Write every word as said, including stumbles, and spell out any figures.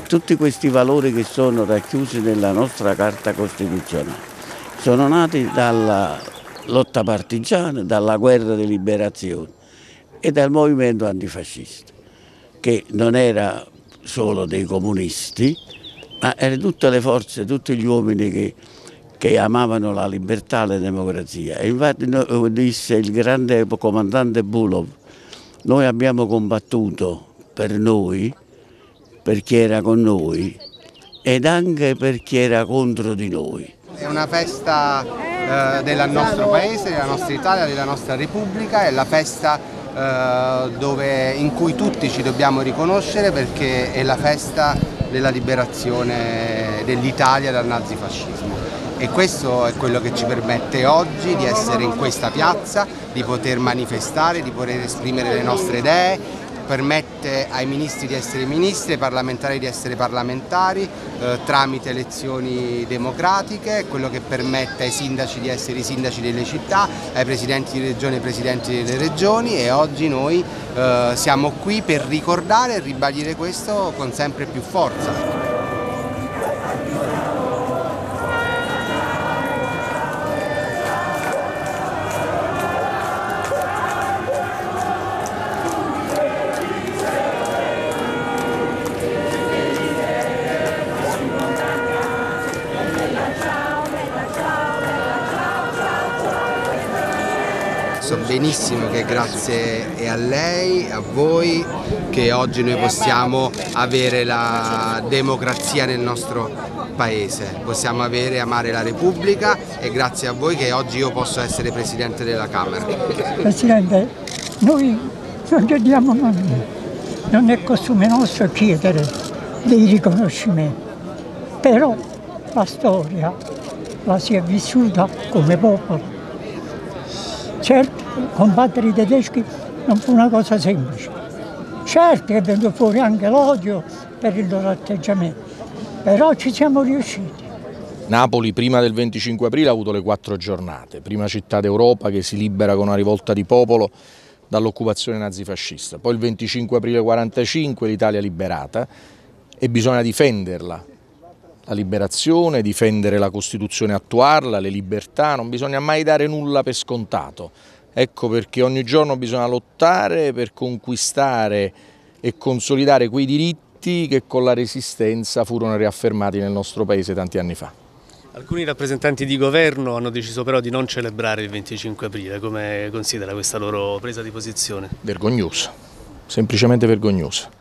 tutti questi valori che sono racchiusi nella nostra Carta Costituzionale sono nati dalla lotta partigiana, dalla guerra di liberazione e dal movimento antifascista, che non era solo dei comunisti, ma erano tutte le forze, tutti gli uomini che, che amavano la libertà e la democrazia. E infatti disse il grande comandante Bulov: noi abbiamo combattuto per noi, per chi era con noi ed anche per chi era contro di noi. È una festa eh, del nostro paese, della nostra Italia, della nostra Repubblica, è la festa eh, dove, in cui tutti ci dobbiamo riconoscere, perché è la festa della liberazione dell'Italia dal nazifascismo. E questo è quello che ci permette oggi di essere in questa piazza, di poter manifestare, di poter esprimere le nostre idee, permette ai ministri di essere ministri, ai parlamentari di essere parlamentari eh, tramite elezioni democratiche, quello che permette ai sindaci di essere i sindaci delle città, ai presidenti di regione e ai presidenti delle regioni, e oggi noi eh, siamo qui per ricordare e ribadire questo con sempre più forza. So benissimo che grazie è a lei, a voi, che oggi noi possiamo avere la democrazia nel nostro paese, possiamo avere e amare la Repubblica, e grazie a voi che oggi io posso essere Presidente della Camera. Presidente, noi non chiediamo nulla, non è costume nostro chiedere dei riconoscimenti, però la storia la si è vissuta come popolo. Certo, combattere i tedeschi non fu una cosa semplice. Certo è venuto fuori anche l'odio per il loro atteggiamento, però ci siamo riusciti. Napoli prima del venticinque aprile ha avuto le quattro giornate, prima città d'Europa che si libera con una rivolta di popolo dall'occupazione nazifascista, poi il venticinque aprile quarantacinque l'Italia liberata, e bisogna difenderla. La liberazione, difendere la Costituzione, attuarla, le libertà, non bisogna mai dare nulla per scontato. Ecco perché ogni giorno bisogna lottare per conquistare e consolidare quei diritti che con la Resistenza furono riaffermati nel nostro paese tanti anni fa. Alcuni rappresentanti di governo hanno deciso però di non celebrare il venticinque aprile, come considera questa loro presa di posizione? Vergognosa, semplicemente vergognosa.